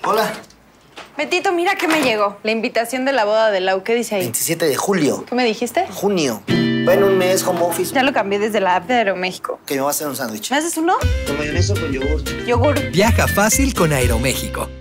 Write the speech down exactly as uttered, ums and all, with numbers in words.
Hola. Betito, mira que me llegó. La invitación de la boda de Lau. ¿Qué dice ahí? veintisiete de julio. ¿Qué me dijiste? Junio. Va en un mes, home office. Ya lo cambié desde la app de Aeroméxico. Que me va a hacer un sándwich. ¿Me haces uno? ¿Con mayonesa o con yogur? Yogur. Viaja fácil con Aeroméxico.